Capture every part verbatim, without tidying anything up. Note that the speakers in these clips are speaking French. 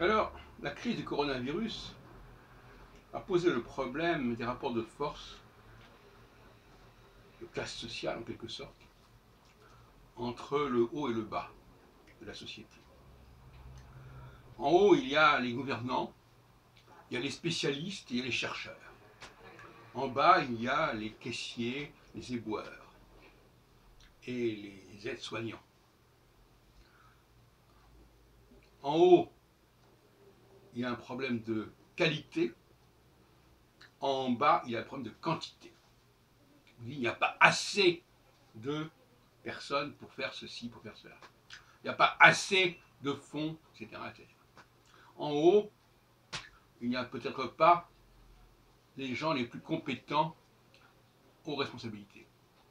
Alors, la crise du coronavirus a posé le problème des rapports de force, de classe sociale en quelque sorte, entre le haut et le bas de la société. En haut, il y a les gouvernants, il y a les spécialistes et il y a les chercheurs. En bas, il y a les caissiers, les éboueurs et les aides-soignants. En haut, il y a un problème de qualité. En bas, il y a un problème de quantité. Il n'y a pas assez de personnes pour faire ceci, pour faire cela. Il n'y a pas assez de fonds, et cetera, et cetera. En haut, il n'y a peut-être pas les gens les plus compétents aux responsabilités.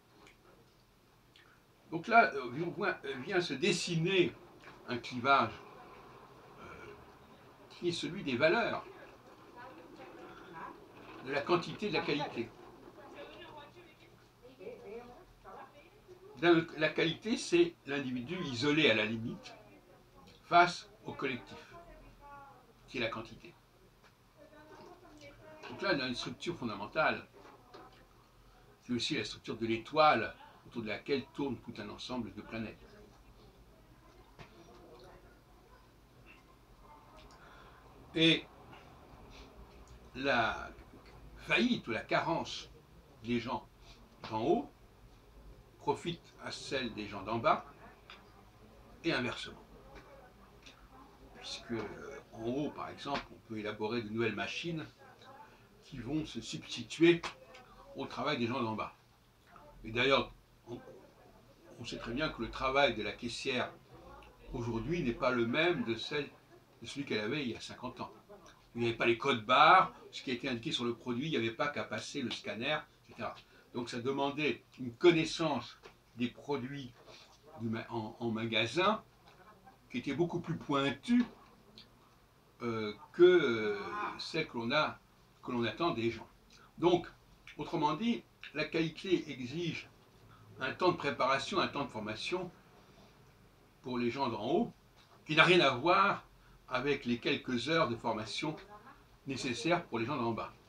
Donc là, vient se dessiner un clivage qui est celui des valeurs, de la quantité et de la qualité. La qualité, c'est l'individu isolé à la limite face au collectif, qui est la quantité. Donc là, on a une structure fondamentale. C'est aussi la structure de l'étoile autour de laquelle tourne tout un ensemble de planètes. Et la faillite ou la carence des gens d'en haut profite à celle des gens d'en bas et inversement. Puisque en haut, par exemple, on peut élaborer de nouvelles machines qui vont se substituer au travail des gens d'en bas. Et d'ailleurs, on, on sait très bien que le travail de la caissière aujourd'hui n'est pas le même de, celle, de celui qu'elle avait il y a cinquante ans. Il n'y avait pas les codes barres, ce qui a été indiqué sur le produit, il n'y avait pas qu'à passer le scanner, et cetera. Donc ça demandait une connaissance des produits en, en magasin qui était beaucoup plus pointue euh, que euh, celle que l'on a, que l'on attend des gens. Donc, autrement dit, la qualité exige un temps de préparation, un temps de formation pour les gens d'en haut, qui n'a rien à voir avec les quelques heures de formation nécessaires pour les gens d'en bas.